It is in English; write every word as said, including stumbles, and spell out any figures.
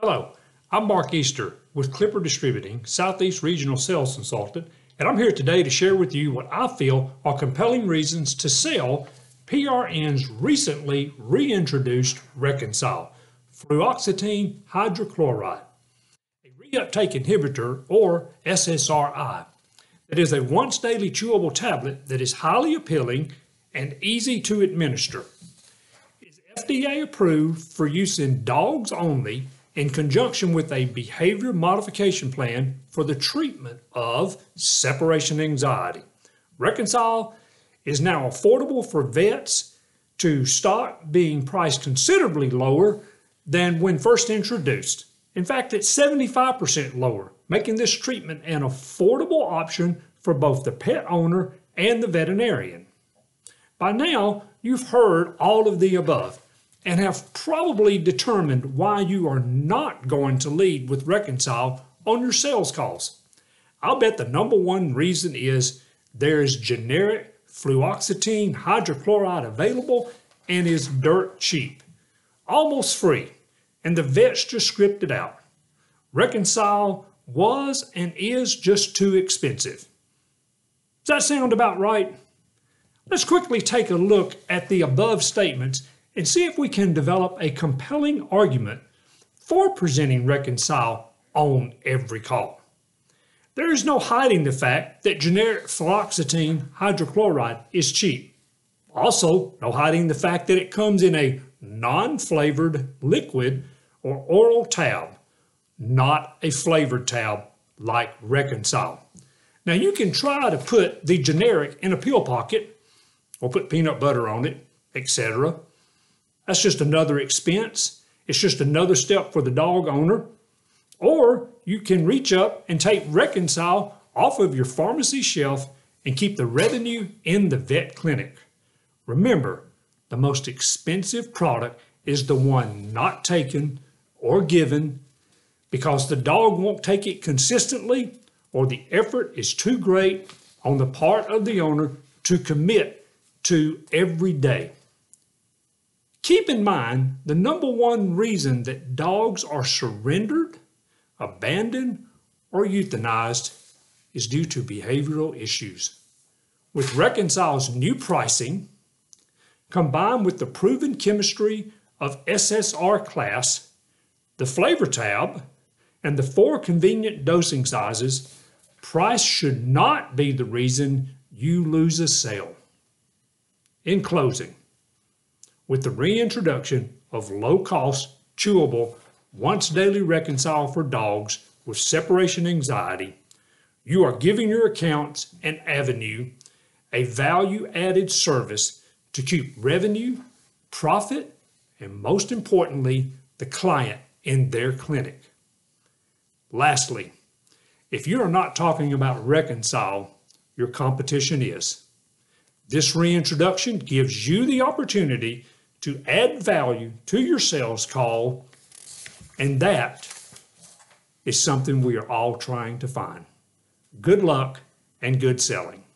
Hello, I'm Mark Easter with Clipper Distributing, Southeast Regional Sales Consultant, and I'm here today to share with you what I feel are compelling reasons to sell P R N's recently reintroduced Reconcile, fluoxetine hydrochloride, a reuptake inhibitor or S S R I. It is a once daily chewable tablet that is highly appealing and easy to administer. It is F D A approved for use in dogs only in conjunction with a behavior modification plan for the treatment of separation anxiety. Reconcile is now affordable for vets to start, being priced considerably lower than when first introduced. In fact, it's seventy-five percent lower, making this treatment an affordable option for both the pet owner and the veterinarian. By now, you've heard all of the above and have probably determined why you are not going to lead with Reconcile on your sales calls. I'll bet the number one reason is there is generic fluoxetine hydrochloride available and is dirt cheap, almost free, and the vets just script it out. Reconcile was and is just too expensive. Does that sound about right? Let's quickly take a look at the above statements and see if we can develop a compelling argument for presenting Reconcile on every call. There is no hiding the fact that generic fluoxetine hydrochloride is cheap. Also, no hiding the fact that it comes in a non-flavored liquid or oral tab, not a flavored tab like Reconcile. Now you can try to put the generic in a pill pocket or put peanut butter on it, et cetera. That's just another expense. It's just another step for the dog owner. Or you can reach up and take Reconcile off of your pharmacy shelf and keep the revenue in the vet clinic. Remember, the most expensive product is the one not taken or given because the dog won't take it consistently or the effort is too great on the part of the owner to commit to every day. Keep in mind, the number one reason that dogs are surrendered, abandoned, or euthanized is due to behavioral issues. With Reconcile's new pricing, combined with the proven chemistry of S S R class, the flavor tab, and the four convenient dosing sizes, price should not be the reason you lose a sale. In closing, with the reintroduction of low-cost, chewable, once-daily Reconcile for dogs with separation anxiety, you are giving your accounts an avenue, a value-added service to keep revenue, profit, and most importantly, the client in their clinic. Lastly, if you are not talking about Reconcile, your competition is. This reintroduction gives you the opportunity to add value to your sales call, and that is something we are all trying to find. Good luck and good selling.